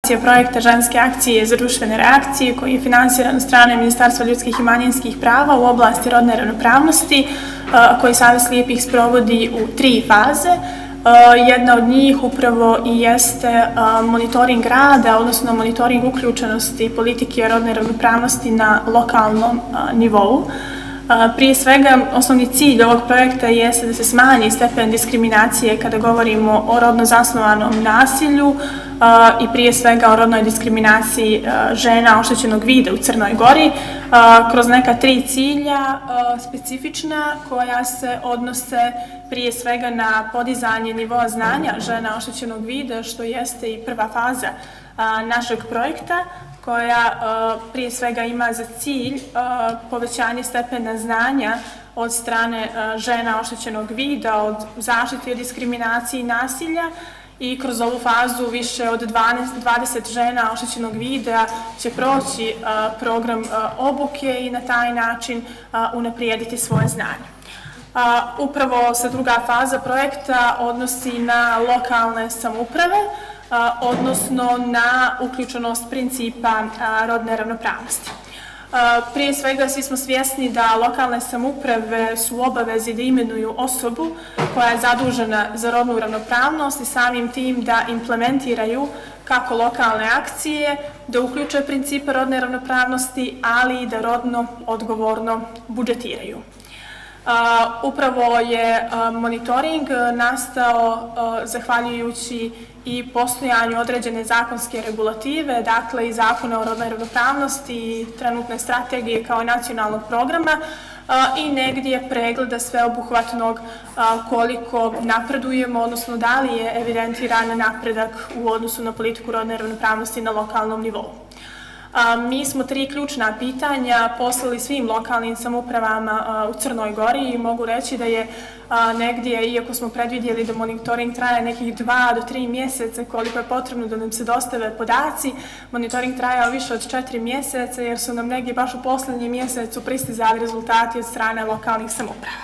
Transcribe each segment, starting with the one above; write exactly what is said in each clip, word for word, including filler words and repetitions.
projekta Ženske akcije za društvene reakcije koji je finansiran od strane Ministarstva ljudskih i manjinskih prava u oblasti rodne ravnopravnosti, koji Savez slijepih sprovodi u tri faze. Jedna od njih upravo i jeste monitoring rada, odnosno monitoring uključenosti politike rodne ravnopravnosti na lokalnom nivou. Prije svega, osnovni cilj ovog projekta jeste da se smanji stepen diskriminacije kada govorimo o rodno zasnovanom nasilju i prije svega o rodnoj diskriminaciji žena oštećenog vida u Crnoj Gori kroz neka tri cilja specifična koja se odnose prije svega na podizanje nivoa znanja žena oštećenog vida, što jeste i prva faza našeg projekta, koja prije svega ima za cilj povećanje stepena znanja od strane žena oštećenog vida, od zaštite od diskriminacije i nasilja, i kroz ovu fazu više od dvadeset žena oštećenog vida će proći program obuke i na taj način unaprijediti svoje znanje. Upravo se druga faza projekta odnosi na lokalne samouprave, odnosno na uključenost principa rodne ravnopravnosti. Prije svega, svi smo svjesni da lokalne samouprave su u obavezi da imenuju osobu koja je zadužena za rodnu ravnopravnost i samim tim da implementiraju kako lokalne akcije, da uključe principe rodne ravnopravnosti, ali i da rodno odgovorno budžetiraju. Upravo je monitoring nastao zahvaljujući i postojanju određene zakonske regulative, dakle i Zakona o rodnoj ravnopravnosti i trenutne strategije kao i nacionalnog programa i negdje pregleda sveobuhvatnog koliko napredujemo, odnosno da li je evidentiran napredak u odnosu na politiku rodne ravnopravnosti na lokalnom nivou. Mi smo tri ključna pitanja poslali svim lokalnim samoupravama u Crnoj Gori i mogu reći da je negdje, iako smo predvidjeli da monitoring traje nekih dva do tri mjeseca koliko je potrebno da nam se dostave podaci, monitoring trajao više od četiri mjeseca jer su nam negdje baš u posljednjem mjesecu pristizali rezultati od strane lokalnih samouprava.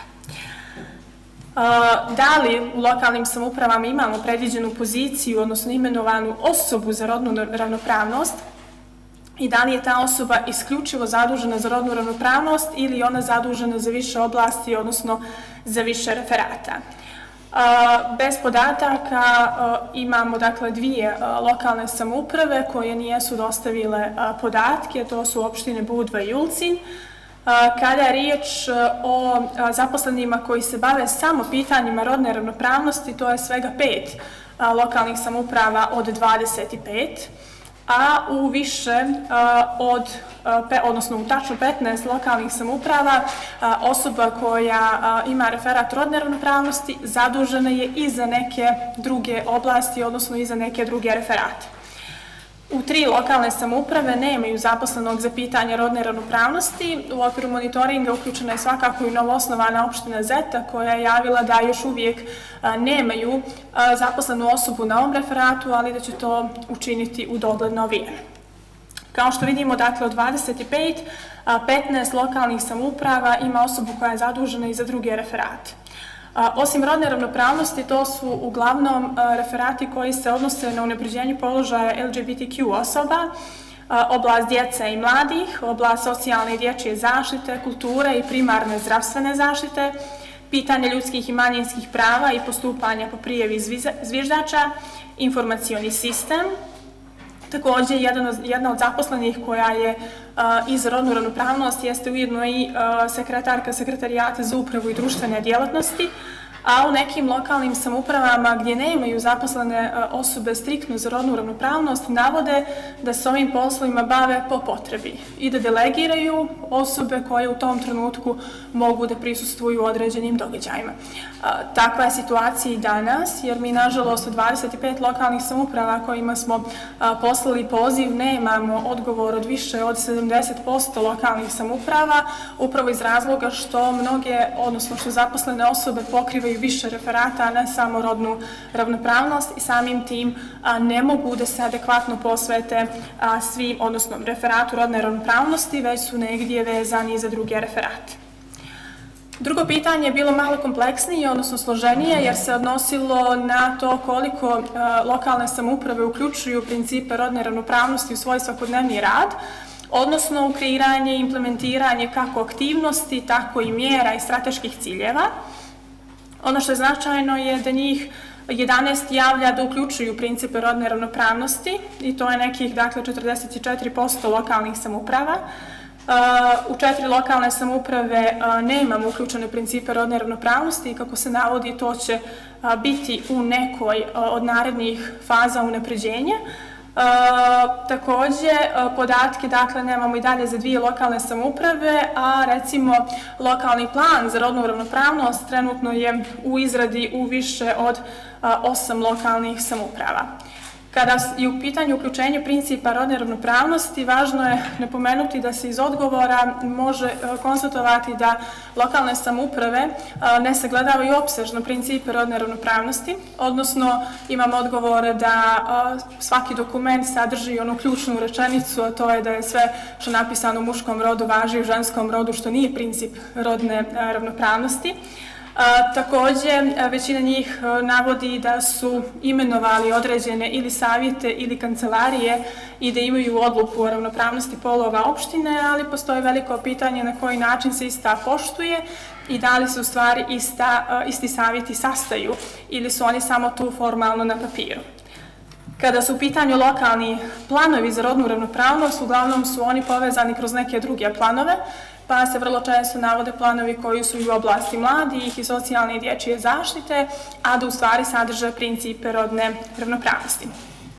Da li u lokalnim samoupravama imamo predviđenu poziciju, odnosno imenovanu osobu za rodnu ravnopravnost, i da li je ta osoba isključivo zadužena za rodnu ravnopravnost ili je ona zadužena za više oblasti, odnosno za više referata. Bez podataka imamo dakle dvije lokalne samouprave koje nijesu dostavile podatke, to su opštine Budva i Ulcinj. Kada je riječ o zaposlenima koji se bave samo pitanjima rodne ravnopravnosti, to je svega pet lokalnih samouprava od dvadeset pet. A u više od, odnosno u tačno petnaest lokalnih samouprava osoba koja ima referat rodne ravnopravnosti zadužena je i za neke druge oblasti, odnosno i za neke druge referate. U tri lokalne samouprave nemaju zaposlenog za pitanje rodne ravnopravnosti. U okviru monitoringa uključena je svakako i novoosnovana opština Zeta koja je javila da još uvijek nemaju zaposlenu osobu na ovom referatu, ali da će to učiniti u dogledno vrijeme. Kao što vidimo, dakle, od dvadeset pet, petnaest lokalnih samouprava ima osobu koja je zadužena i za druge referate. Osim rodne ravnopravnosti, to su uglavnom referati koji se odnose na unapređenje položaja L G B T Q osoba, oblast djece i mladih, oblast socijalne i dječje zaštite, kulture i primarne zdravstvene zaštite, pitanje ljudskih i manjinskih prava i postupanja po prijavi zviždača, informacioni sistem. Također, jedna od zaposlenih koja je i za rodnu ravnopravnost jeste ujedno i sekretarka Sekretarijata za upravu i društvene djelatnosti, a u nekim lokalnim samoupravama gdje nemaju zaposlene osobe striktno za rodnu ravnopravnost navode da se ovim poslovima bave po potrebi i da delegiraju osobe koje u tom trenutku mogu da prisustvuju određenim događajima. Takva je situacija i danas, jer mi nažalost od dvadeset pet lokalnih samouprava kojima smo poslali poziv nemamo odgovor od više od sedamdeset posto lokalnih samouprava, upravo iz razloga što mnoge, odnosno što zaposlene osobe pokrivaju više referata, a ne samo rodnu ravnopravnost i samim tim ne mogu da se adekvatno posvete svim, odnosno referatu rodne ravnopravnosti, već su negdje vezani za druge referate. Drugo pitanje je bilo malo kompleksnije, odnosno složenije, jer se odnosilo na to koliko lokalne samouprave uključuju principe rodne ravnopravnosti u svoj svakodnevni rad, odnosno u kreiranje i implementiranje kako aktivnosti, tako i mjera i strateških ciljeva. Ono što je značajno je da njih jedanaest javlja da uključuju principe rodne ravnopravnosti i to je nekih, dakle, četrdeset četiri posto lokalnih samouprava. U četiri lokalne samouprave nemamo uključene principe rodne ravnopravnosti i kako se navodi to će biti u nekoj od narednih faza unapređenja. Takođe, podatke, dakle, nemamo i dalje za dvije lokalne samouprave, a recimo lokalni plan za rodnu ravnopravnost trenutno je u izradi u više od osam lokalnih samouprava. Kada je u pitanju uključenje principa rodne ravnopravnosti, važno je napomenuti da se iz odgovora može konstatovati da lokalne samouprave ne sagledavaju opsežno principe rodne ravnopravnosti, odnosno imamo odgovore da svaki dokument sadrži onu ključnu rečenicu, a to je da je sve što je napisano u muškom rodu važi u ženskom rodu, što nije princip rodne ravnopravnosti. Takođe, većina njih navodi da su imenovali određene ili savjete ili kancelarije i da imaju odluku o ravnopravnosti polova opštine, ali postoji veliko pitanje na koji način se ista poštuje i da li se u stvari isti savjeti sastaju ili su oni samo tu formalno na papiru. Kada su u pitanju lokalni planovi za rodnu ravnopravnost, uglavnom su oni povezani kroz neke druge planove, pa se vrlo često navode planovi koji su i u oblasti mladih i socijalne i dječje zaštite, a da u stvari sadrže principe rodne ravnopravnosti.